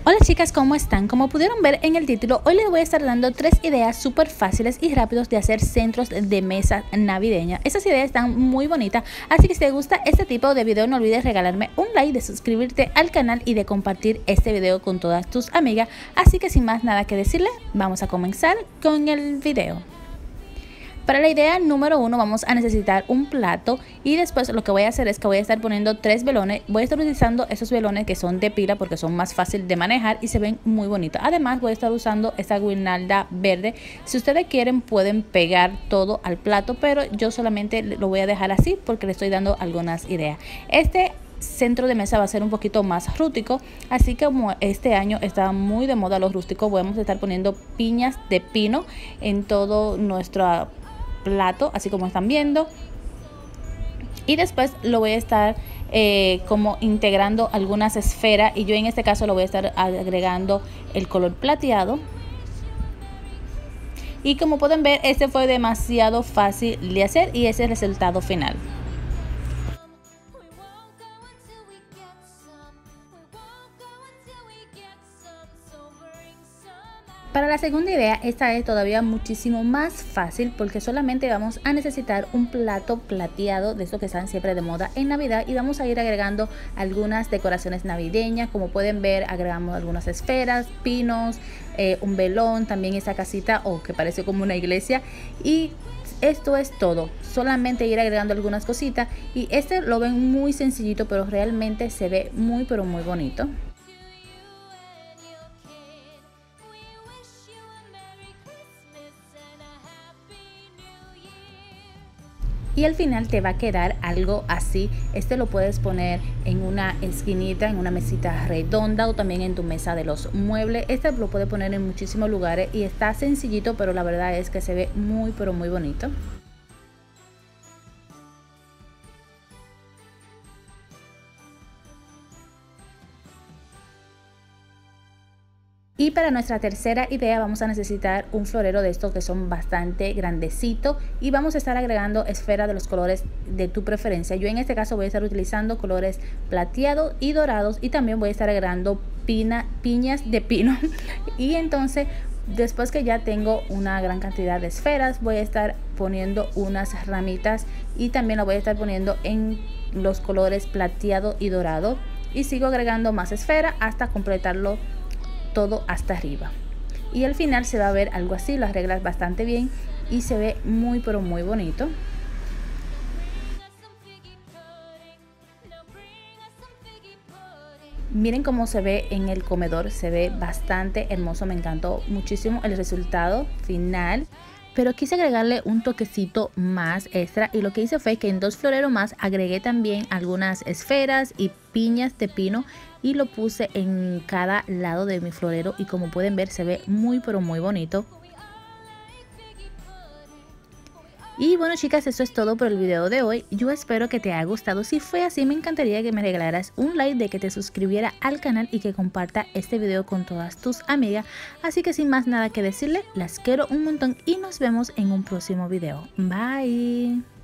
Hola chicas, ¿cómo están? Como pudieron ver en el título, hoy les voy a estar dando 3 ideas súper fáciles y rápidos de hacer centros de mesa navideña. Esas ideas están muy bonitas, así que si te gusta este tipo de video no olvides regalarme un like, de suscribirte al canal y de compartir este video con todas tus amigas. Así que sin más nada que decirles, vamos a comenzar con el video. Para la idea número 1 vamos a necesitar un plato y después lo que voy a hacer es que voy a estar poniendo 3 velones. Voy a estar utilizando esos velones que son de pila porque son más fáciles de manejar y se ven muy bonitos. Además voy a estar usando esta guirnalda verde. Si ustedes quieren pueden pegar todo al plato, pero yo solamente lo voy a dejar así porque le estoy dando algunas ideas. Este centro de mesa va a ser un poquito más rústico, así que como este año está muy de moda los rústicos, vamos a estar poniendo piñas de pino en todo nuestro plato, así como están viendo, y después lo voy a estar como integrando algunas esferas, y yo en este caso lo voy a estar agregando el color plateado. Y como pueden ver, este fue demasiado fácil de hacer y ese es el resultado final. Para la segunda idea, esta es todavía muchísimo más fácil porque solamente vamos a necesitar un plato plateado, de esos que están siempre de moda en Navidad, y vamos a ir agregando algunas decoraciones navideñas. Como pueden ver, agregamos algunas esferas, pinos, un velón, también esa casita que parece como una iglesia, y esto es todo, solamente ir agregando algunas cositas, y este lo ven muy sencillito pero realmente se ve muy bonito. Y al final te va a quedar algo así. Este lo puedes poner en una esquinita, en una mesita redonda, o también en tu mesa de los muebles. Este lo puedes poner en muchísimos lugares y está sencillito, pero la verdad es que se ve muy bonito. Y para nuestra tercera idea vamos a necesitar un florero de estos que son bastante grandecitos, y vamos a estar agregando esferas de los colores de tu preferencia. Yo en este caso voy a estar utilizando colores plateados y dorados, y también voy a estar agregando piñas de pino. Y entonces después que ya tengo una gran cantidad de esferas, voy a estar poniendo unas ramitas y también lo voy a estar poniendo en los colores plateado y dorado, y sigo agregando más esferas hasta completarlo todo hasta arriba, y al final se va a ver algo así. Lo arreglas bastante bien y se ve muy bonito. Miren cómo se ve en el comedor, se ve bastante hermoso, me encantó muchísimo el resultado final. Pero quise agregarle un toquecito más extra, y lo que hice fue que en 2 floreros más agregué también algunas esferas y piñas de pino, y lo puse en cada lado de mi florero, y como pueden ver se ve muy bonito. Y bueno chicas, eso es todo por el video de hoy. Yo espero que te haya gustado. Si fue así, me encantaría que me regalaras un like, de que te suscribieras al canal y que comparta este video con todas tus amigas. Así que sin más nada que decirle, las quiero un montón y nos vemos en un próximo video. Bye.